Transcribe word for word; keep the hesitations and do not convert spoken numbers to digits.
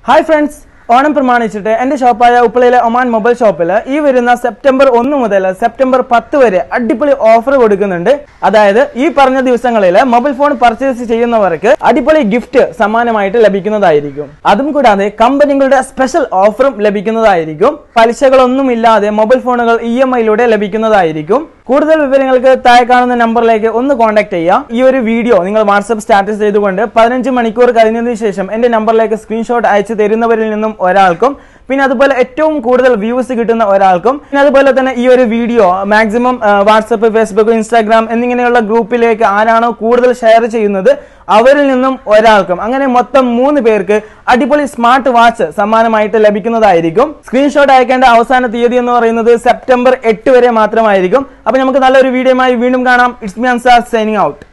Hi friends, Onam പ്രമാണിച്ചിട്ട് എൻ്റെ ഷോപ്പായ ഉപ്പളയിലെ Oman mobile ഷോപ്പിൽ ഈ വരുന്ന സെപ്റ്റംബർ ഒന്ന് മുതൽ സെപ്റ്റംബർ പത്ത് വരെ അടിപൊളി ഓഫർ കൊടുക്കുന്നുണ്ട്. അതായത് ഈ പറഞ്ഞ ദിവസങ്ങളിൽ മൊബൈൽ ഫോൺ പർച്ചേസ് ചെയ്യുന്നവർക്ക് അടിപൊളി ഗിഫ്റ്റ് സമ്മാനമായിട്ട് ലഭിക്കുന്നതായിരിക്കും. അതും കൂടാതെ കമ്പനികളുടെ സ്പെഷ്യൽ ഓഫറും ലഭിക്കുന്നതായിരിക്കും. പലിശകളൊന്നുമില്ലാതെ മൊബൈൽ ഫോണുകൾ ഇ എം ഐയിലൂടെ ലഭിക്കുന്നതായിരിക്കും. കൂടുതൽ വിവരങ്ങൾക്ക് താഴെ കാണുന്ന നമ്പറിലേക്ക് ഒന്ന് കോൺടാക്ട് ചെയ്യാം. ഈ ഒരു വീഡിയോ നിങ്ങൾ വാട്സ്ആപ്പ് സ്റ്റാറ്റസ് ചെയ്തുകൊണ്ട് പതിനഞ്ച് മണിക്കൂർ കഴിഞ്ഞതിന് ശേഷം എന്റെ നമ്പറിലേക്ക് സ്ക്രീൻഷോട്ട് അയച്ചു തരുന്നവരിൽ നിന്നും ഒരാൾക്കും, പിന്നെ അതുപോലെ ഏറ്റവും കൂടുതൽ വ്യൂസ് കിട്ടുന്ന ഒരാൾക്കും, പിന്നെ അതുപോലെ തന്നെ ഈ ഒരു video maximum WhatsApp, Facebook, Instagram എന്നിങ്ങനെയുള്ള ഗ്രൂപ്പിലേക്ക് ആരാണോ കൂടുതൽ ഷെയർ ചെയ്യുന്നത് അവരിൽ നിന്നും ഒരാൾക്കും, അങ്ങനെ മൊത്തം മൂന്ന് പേർക്ക് അടിപൊളി സ്മാർട്ട് വാച്ച് സമ്മാനമായിട്ട് ലഭിക്കുന്നതായിരിക്കും. സ്ക്രീൻഷോട്ട് അയക്കേണ്ട അവസാന തീയതി എന്ന് പറയുന്നത് സെപ്റ്റംബർ എട്ട് വരെ മാത്രമായിരിക്കും. അപ്പൊ നമുക്ക് നല്ലൊരു വീഡിയോയുമായി വീണ്ടും കാണാം. It's me Ansar signing out.